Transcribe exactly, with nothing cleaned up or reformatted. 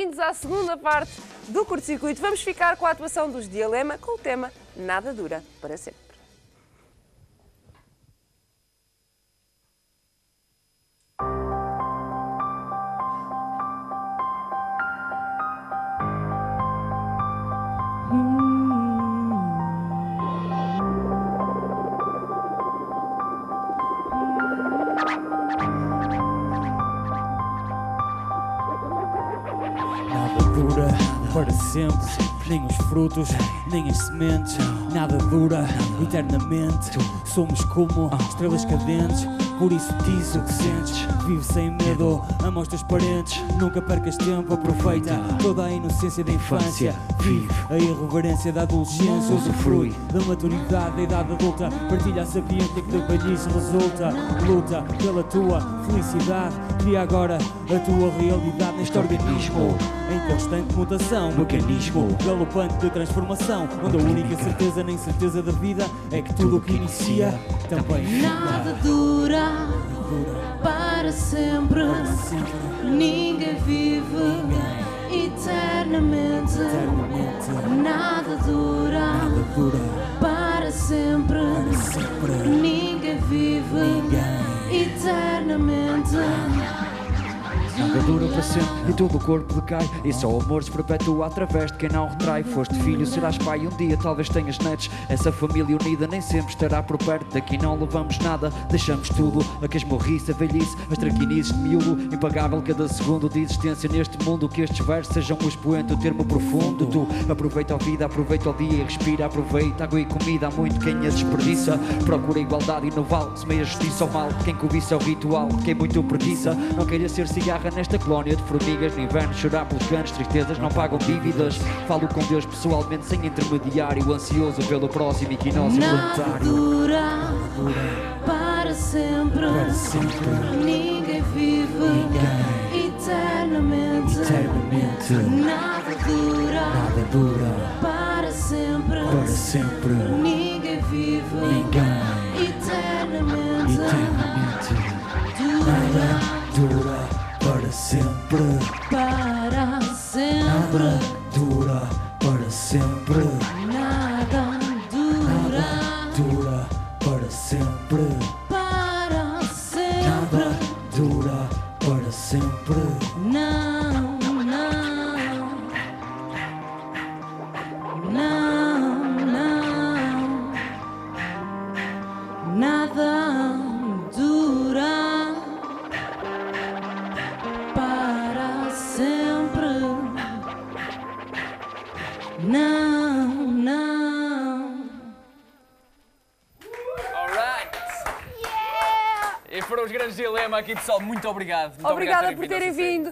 bem-vindos à segunda parte do curto-circuito. Vamos ficar com a atuação dos Dilema com o tema Nada Dura para Sempre. Nada dura para sempre, nem os frutos, nem as sementes. Nada dura eternamente. Somos como estrelas cadentes, por isso diz o que sentes. Vive sem medo, ama os teus parentes. Nunca percas tempo, aproveita toda a inocência da infância. Vive a irreverência da adolescência, usufrui da maturidade da idade adulta. Partilha a sapiência que da velhice resulta. Luta pela tua felicidade, cria agora a tua realidade neste organismo em constante mutação, mecanismo galopante de transformação, onde a única certeza nem certeza da vida é que tudo o que inicia também fica. Nada dura para sempre, Para sempre. ninguém vive eternamente. Eternamente. Nada dura Nada dura para sempre, para sempre. ninguém vive Ninguém. eternamente. Nada dura para sempre e todo o corpo decai. E só o amor se perpetua através de quem não retrai. Foste filho, serás pai, um dia talvez tenhas netos. Essa família unida nem sempre estará por perto. Daqui não levamos nada, deixamos tudo. A casmurrice, a velhice, as traquinices de miúdo. Impagável cada segundo de existência neste mundo. Que estes versos sejam o expoente, o termo profundo. Tu aproveita a vida, aproveita o dia e respira. Aproveita água e comida, há muito quem a desperdiça. Procura igualdade e não vale, semeia justiça ao mal. Quem cobiça é o ritual, quem muito preguiça. Não queira ser cigarra nesta colónia de formigas. No inverno chorar pelos canos, tristezas não pagam dívidas. Falo com Deus pessoalmente sem intermediário, ansioso pelo próximo equinócio Nada voluntário. dura para sempre, Para sempre. ninguém vive Ninguém. eternamente. Eternamente. Nada dura Nada dura para sempre, para sempre. ninguém vive Ninguém. eternamente. Eternamente. Dura Dura para sempre. para sempre, Nada dura para sempre. nada dura Dura para sempre. para sempre. Nada dura para sempre. Não, não, não, não, nada dura para sempre. Não, não. Alright! E foram os grandes Dilema aqui, pessoal. Muito obrigado. Muito Obrigada obrigado por terem terem vindo. vindo.